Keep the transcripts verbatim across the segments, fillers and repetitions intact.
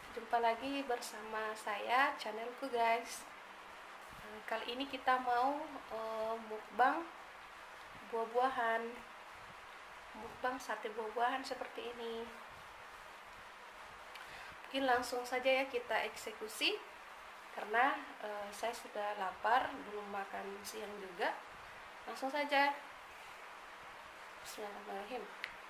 Jumpa lagi bersama saya, channelku guys. Kali ini kita mau uh, mukbang buah-buahan, mukbang sate buah-buahan seperti ini. Mungkin langsung saja ya kita eksekusi, karena uh, saya sudah lapar, belum makan siang juga. Langsung saja. Bismillahirrahmanirrahim.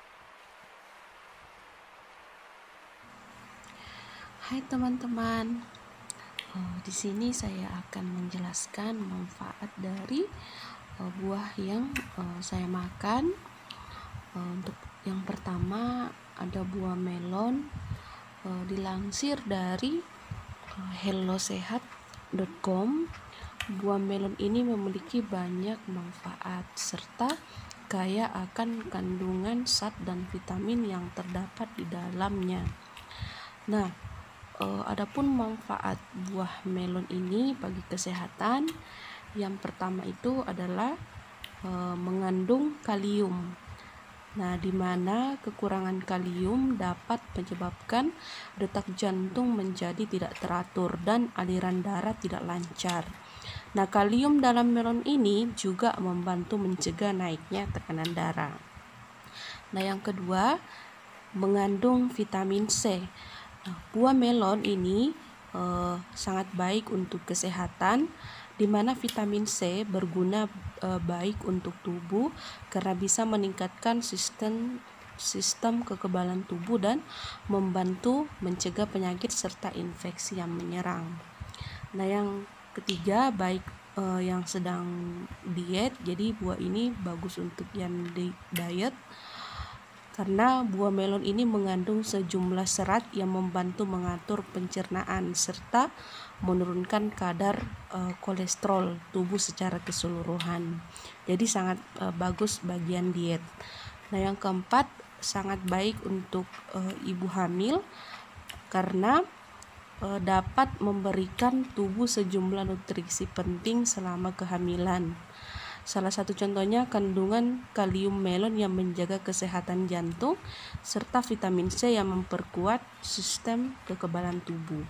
Hai teman-teman, oh, di sini saya akan menjelaskan manfaat dari uh, buah yang uh, saya makan. Uh, untuk yang pertama ada buah melon, uh, dilansir dari uh, hellosehat dot com. Buah melon ini memiliki banyak manfaat serta kaya akan kandungan zat dan vitamin yang terdapat di dalamnya. Nah, Uh, adapun manfaat buah melon ini bagi kesehatan, yang pertama itu adalah uh, mengandung kalium. Nah, di mana kekurangan kalium dapat menyebabkan detak jantung menjadi tidak teratur dan aliran darah tidak lancar. Nah, kalium dalam melon ini juga membantu mencegah naiknya tekanan darah. Nah, yang kedua, mengandung vitamin C. Nah, buah melon ini eh, sangat baik untuk kesehatan, di mana vitamin C berguna eh, baik untuk tubuh karena bisa meningkatkan sistem sistem kekebalan tubuh dan membantu mencegah penyakit serta infeksi yang menyerang. Nah, yang ketiga, baik eh, yang sedang diet, jadi buah ini bagus untuk yang di diet, karena buah melon ini mengandung sejumlah serat yang membantu mengatur pencernaan serta menurunkan kadar uh, kolesterol tubuh secara keseluruhan. Jadi sangat uh, bagus bagian diet. Nah, yang keempat, sangat baik untuk uh, ibu hamil karena uh, dapat memberikan tubuh sejumlah nutrisi penting selama kehamilan. Salah satu contohnya kandungan kalium melon yang menjaga kesehatan jantung serta vitamin C yang memperkuat sistem kekebalan tubuh.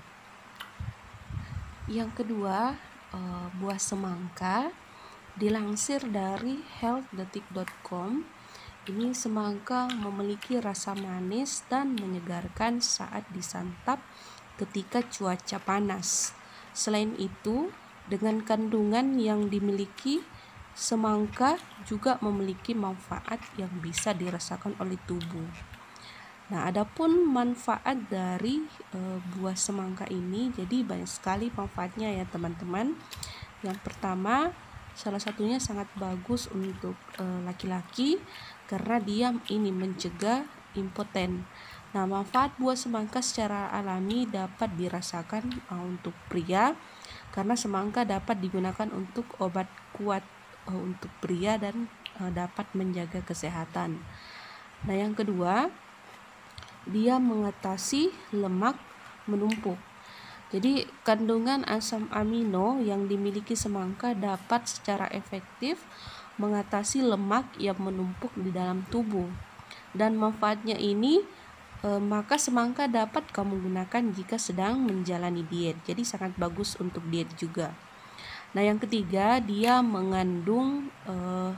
Yang kedua, buah semangka, dilansir dari health detik dot com. Ini semangka memiliki rasa manis dan menyegarkan saat disantap ketika cuaca panas. Selain itu, dengan kandungan yang dimiliki, semangka juga memiliki manfaat yang bisa dirasakan oleh tubuh. Nah, adapun manfaat dari e, buah semangka ini, jadi banyak sekali manfaatnya ya teman-teman. Yang pertama, salah satunya sangat bagus untuk e, laki-laki karena dia ini mencegah impoten. Nah, manfaat buah semangka secara alami dapat dirasakan e, untuk pria karena semangka dapat digunakan untuk obat kuat untuk pria dan uh, dapat menjaga kesehatan. Nah, yang kedua, dia mengatasi lemak menumpuk. Jadi kandungan asam amino yang dimiliki semangka dapat secara efektif mengatasi lemak yang menumpuk di dalam tubuh. Dan manfaatnya ini e, maka semangka dapat kamu gunakan jika sedang menjalani diet. Jadi sangat bagus untuk diet juga. Nah, yang ketiga, dia mengandung uh,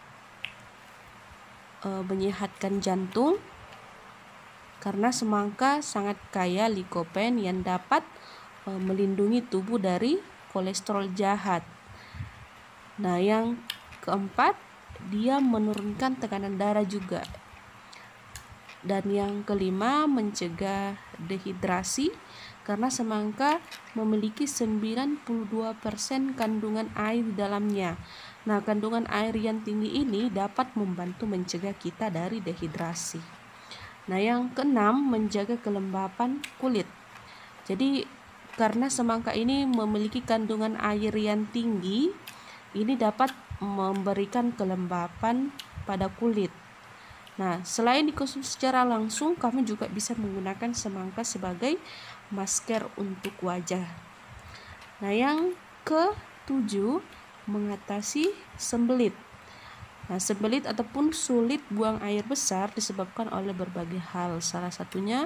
uh, menyehatkan jantung karena semangka sangat kaya likopen yang dapat uh, melindungi tubuh dari kolesterol jahat. Nah, yang keempat, dia menurunkan tekanan darah juga. Dan yang kelima, mencegah dehidrasi karena semangka memiliki sembilan puluh dua persen kandungan air di dalamnya. Nah, kandungan air yang tinggi ini dapat membantu mencegah kita dari dehidrasi. Nah, yang keenam, menjaga kelembapan kulit. Jadi, karena semangka ini memiliki kandungan air yang tinggi, ini dapat memberikan kelembapan pada kulit. Nah, selain dikonsumsi secara langsung, kamu juga bisa menggunakan semangka sebagai masker untuk wajah. Nah, yang ketujuh, mengatasi sembelit. Nah, sembelit ataupun sulit buang air besar disebabkan oleh berbagai hal. Salah satunya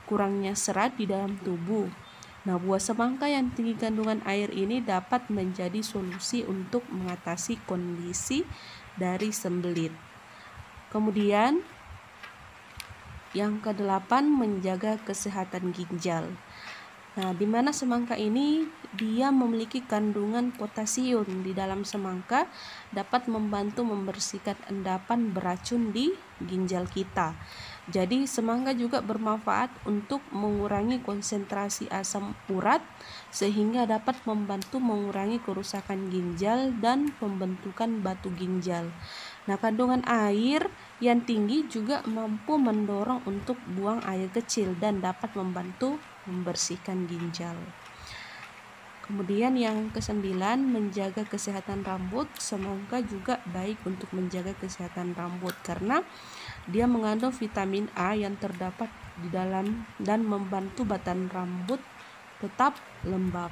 kurangnya serat di dalam tubuh. Nah, buah semangka yang tinggi kandungan air ini dapat menjadi solusi untuk mengatasi kondisi dari sembelit. Kemudian yang kedelapan, menjaga kesehatan ginjal. Nah, di mana semangka ini dia memiliki kandungan potasium di dalam semangka dapat membantu membersihkan endapan beracun di ginjal kita. Jadi semangka juga bermanfaat untuk mengurangi konsentrasi asam urat sehingga dapat membantu mengurangi kerusakan ginjal dan pembentukan batu ginjal. Nah, kandungan air yang tinggi juga mampu mendorong untuk buang air kecil dan dapat membantu membersihkan ginjal. Kemudian yang kesembilan, menjaga kesehatan rambut. Semangka juga baik untuk menjaga kesehatan rambut karena dia mengandung vitamin A yang terdapat di dalam dan membantu batang rambut tetap lembab.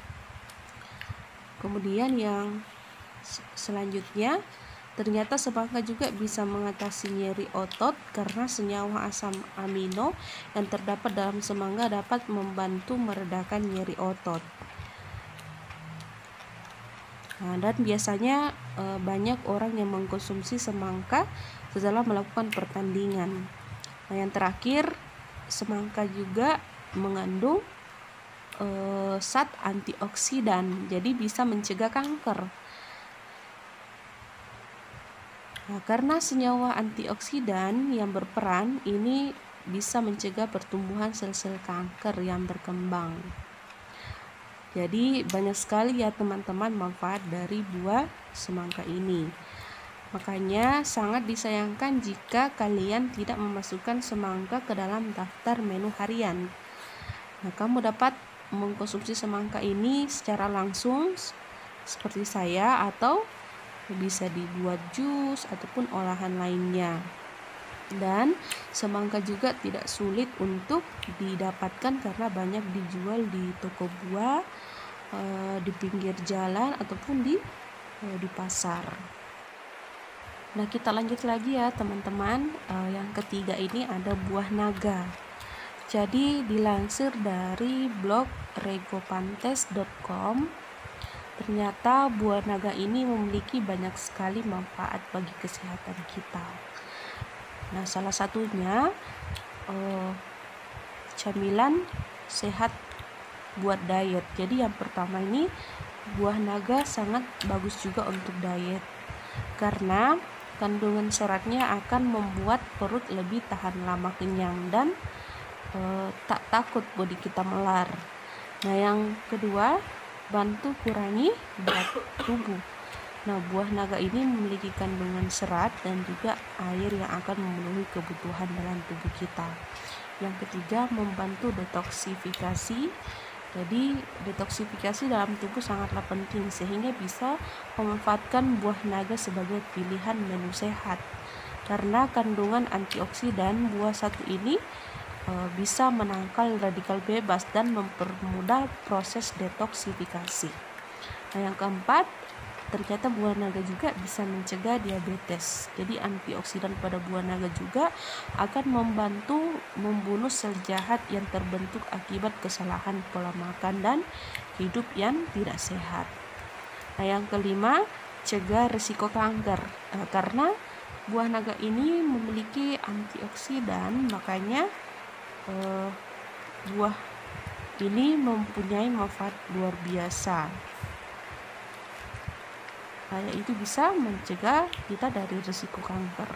Kemudian yang selanjutnya, ternyata semangka juga bisa mengatasi nyeri otot karena senyawa asam amino yang terdapat dalam semangka dapat membantu meredakan nyeri otot. Nah, dan biasanya e, banyak orang yang mengkonsumsi semangka setelah melakukan pertandingan. Nah, yang terakhir, semangka juga mengandung e, zat antioksidan, jadi bisa mencegah kanker. Nah, karena senyawa antioksidan yang berperan ini bisa mencegah pertumbuhan sel-sel kanker yang berkembang. Jadi banyak sekali ya teman-teman manfaat dari buah semangka ini. Makanya sangat disayangkan jika kalian tidak memasukkan semangka ke dalam daftar menu harian. Nah, kamu dapat mengkonsumsi semangka ini secara langsung seperti saya atau bisa dibuat jus ataupun olahan lainnya. Dan semangka juga tidak sulit untuk didapatkan karena banyak dijual di toko buah, e, di pinggir jalan ataupun di e, di pasar. Nah, kita lanjut lagi ya teman-teman. E, yang ketiga ini ada buah naga. Jadi dilansir dari blog regopantes dot com, ternyata buah naga ini memiliki banyak sekali manfaat bagi kesehatan kita. Nah, salah satunya eh, camilan sehat buat diet. Jadi yang pertama ini, buah naga sangat bagus juga untuk diet karena kandungan seratnya akan membuat perut lebih tahan lama kenyang dan eh, tak takut bodi kita melar. Nah, yang kedua, bantu kurangi berat tubuh. Nah, buah naga ini memiliki kandungan serat dan juga air yang akan memenuhi kebutuhan dalam tubuh kita. Yang ketiga, membantu detoksifikasi. Jadi, detoksifikasi dalam tubuh sangatlah penting sehingga bisa memanfaatkan buah naga sebagai pilihan menu sehat. Karena kandungan antioksidan buah satu ini e, bisa menangkal radikal bebas dan mempermudah proses detoksifikasi. Nah, yang keempat, ternyata buah naga juga bisa mencegah diabetes. Jadi antioksidan pada buah naga juga akan membantu membunuh sel jahat yang terbentuk akibat kesalahan pola makan dan hidup yang tidak sehat. Nah, yang kelima, cegah risiko kanker. Nah, karena buah naga ini memiliki antioksidan, makanya eh, buah ini mempunyai manfaat luar biasa. Nah, yaitu bisa mencegah kita dari risiko kanker.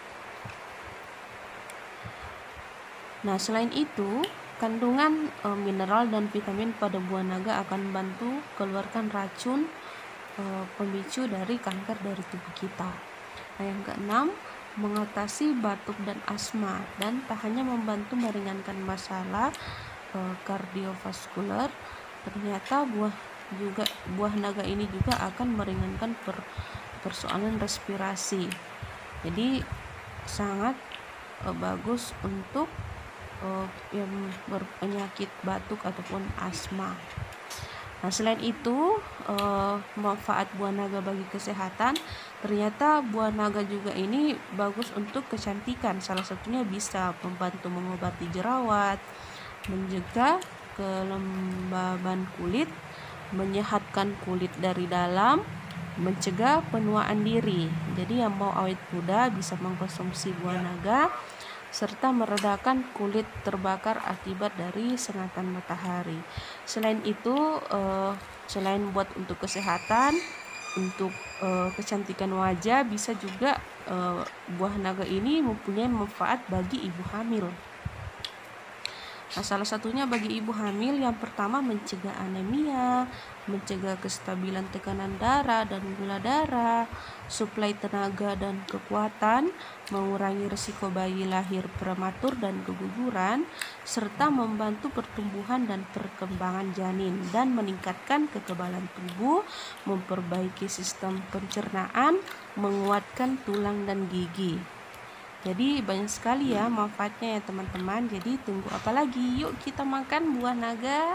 Nah, selain itu, kandungan e, mineral dan vitamin pada buah naga akan membantu keluarkan racun e, pemicu dari kanker dari tubuh kita. Nah, yang keenam, mengatasi batuk dan asma, dan tak hanya membantu meringankan masalah e, kardiovaskuler, ternyata buah juga buah naga ini juga akan meringankan per, persoalan respirasi. Jadi sangat uh, bagus untuk uh, yang berpenyakit batuk ataupun asma. Nah, selain itu uh, manfaat buah naga bagi kesehatan, ternyata buah naga juga ini bagus untuk kecantikan. Salah satunya bisa membantu mengobati jerawat, mencegah kelembaban kulit, menyehatkan kulit dari dalam, mencegah penuaan diri. Jadi yang mau awet muda bisa mengkonsumsi buah naga, serta meredakan kulit terbakar akibat dari sengatan matahari. Selain itu, eh, selain buat untuk kesehatan, untuk eh, kecantikan wajah, bisa juga eh, buah naga ini mempunyai manfaat bagi ibu hamil. Nah, salah satunya bagi ibu hamil yang pertama mencegah anemia, mencegah kestabilan tekanan darah dan gula darah, suplai tenaga dan kekuatan, mengurangi risiko bayi lahir prematur dan keguguran, serta membantu pertumbuhan dan perkembangan janin dan meningkatkan kekebalan tubuh, memperbaiki sistem pencernaan, menguatkan tulang dan gigi. Jadi banyak sekali ya manfaatnya ya teman-teman. Jadi tunggu apa lagi? Yuk kita makan buah naga.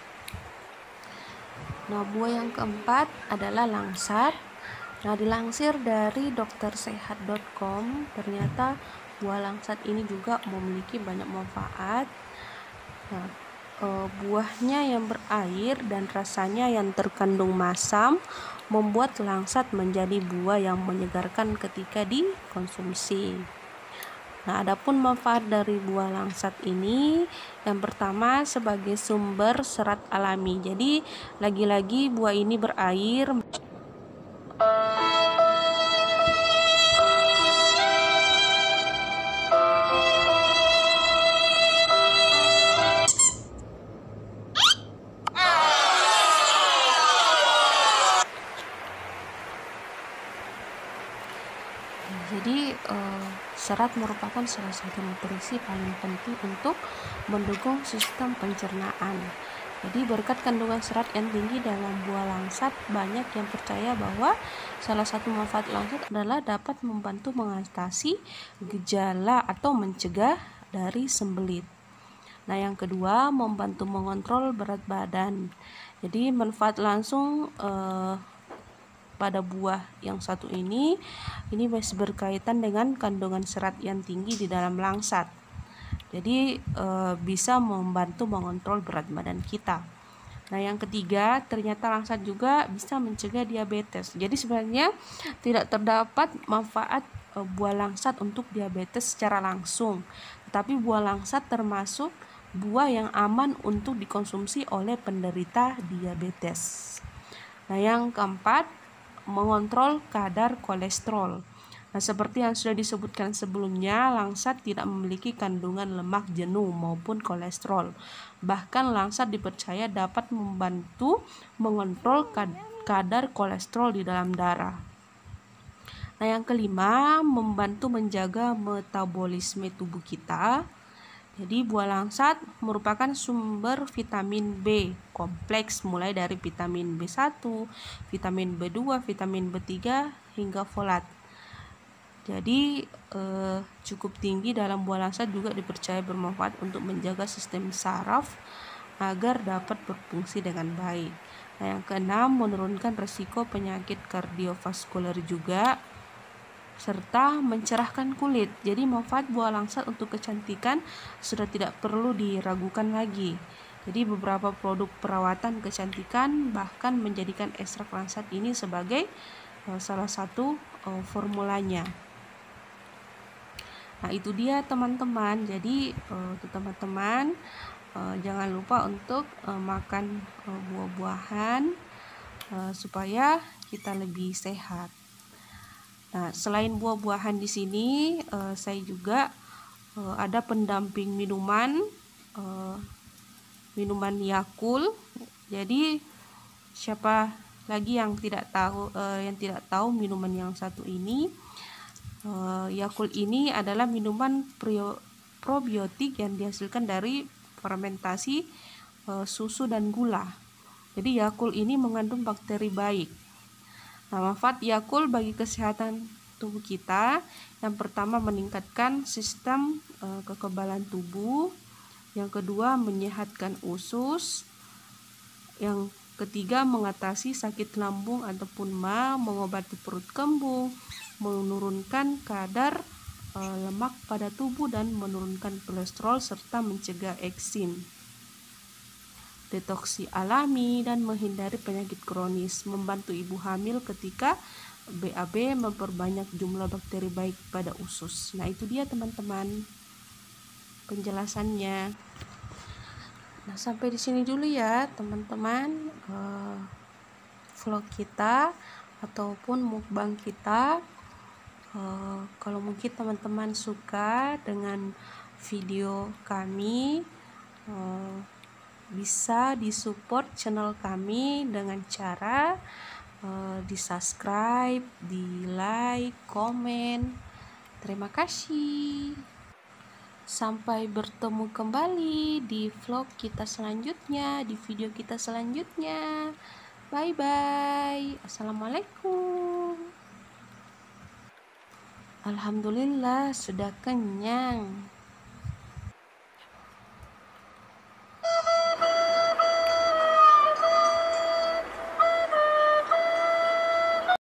Nah, buah yang keempat adalah langsat. Nah, dilansir dari dokter sehat dot com, ternyata buah langsat ini juga memiliki banyak manfaat. Nah, e, buahnya yang berair dan rasanya yang terkandung masam membuat langsat menjadi buah yang menyegarkan ketika dikonsumsi. Nah, adapun manfaat dari buah langsat ini, yang pertama sebagai sumber serat alami. Jadi, lagi-lagi buah ini berair. Jadi eh, serat merupakan salah satu nutrisi paling penting untuk mendukung sistem pencernaan. Jadi berkat kandungan serat yang tinggi dalam buah langsat, banyak yang percaya bahwa salah satu manfaat langsat adalah dapat membantu mengatasi gejala atau mencegah dari sembelit. Nah, yang kedua, membantu mengontrol berat badan. Jadi manfaat langsung eh, pada buah yang satu ini ini masih berkaitan dengan kandungan serat yang tinggi di dalam langsat. Jadi e, bisa membantu mengontrol berat badan kita. Nah, yang ketiga, ternyata langsat juga bisa mencegah diabetes. Jadi sebenarnya tidak terdapat manfaat e, buah langsat untuk diabetes secara langsung, tetapi buah langsat termasuk buah yang aman untuk dikonsumsi oleh penderita diabetes. Nah, yang keempat, mengontrol kadar kolesterol. Nah, seperti yang sudah disebutkan sebelumnya, langsat tidak memiliki kandungan lemak jenuh maupun kolesterol. Bahkan langsat dipercaya dapat membantu mengontrol kadar kolesterol di dalam darah. Nah, yang kelima, membantu menjaga metabolisme tubuh kita. Jadi buah langsat merupakan sumber vitamin B kompleks mulai dari vitamin B satu, vitamin B dua, vitamin B tiga hingga folat. Jadi eh, cukup tinggi dalam buah langsat juga dipercaya bermanfaat untuk menjaga sistem saraf agar dapat berfungsi dengan baik. Nah, yang keenam, menurunkan risiko penyakit kardiovaskuler juga, serta mencerahkan kulit. Jadi manfaat buah langsat untuk kecantikan sudah tidak perlu diragukan lagi. Jadi beberapa produk perawatan kecantikan bahkan menjadikan ekstrak langsat ini sebagai uh, salah satu uh, formulanya. Nah, itu dia teman-teman. Jadi uh, teman-teman uh, jangan lupa untuk uh, makan uh, buah-buahan uh, supaya kita lebih sehat. Nah, selain buah-buahan di sini, uh, saya juga uh, ada pendamping minuman, uh, minuman Yakult. Jadi siapa lagi yang tidak tahu, uh, yang tidak tahu minuman yang satu ini? Uh, Yakult ini adalah minuman prio, probiotik yang dihasilkan dari fermentasi uh, susu dan gula. Jadi Yakult ini mengandung bakteri baik. Nah, manfaat Yakult bagi kesehatan tubuh kita, yang pertama meningkatkan sistem e, kekebalan tubuh, yang kedua menyehatkan usus, yang ketiga mengatasi sakit lambung ataupun ma, mengobati perut kembung, menurunkan kadar e, lemak pada tubuh dan menurunkan kolesterol serta mencegah eksim. detoksi alami, dan menghindari penyakit kronis, membantu ibu hamil ketika B A B, memperbanyak jumlah bakteri baik pada usus. Nah, itu dia teman-teman penjelasannya. Nah, sampai di sini dulu ya teman-teman, uh, vlog kita ataupun mukbang kita. Uh, kalau mungkin teman-teman suka dengan video kami, uh, bisa disupport channel kami dengan cara uh, di subscribe, di like, komen. Terima kasih. Sampai bertemu kembali di vlog kita selanjutnya, di video kita selanjutnya. Bye bye. Assalamualaikum. Alhamdulillah sudah kenyang.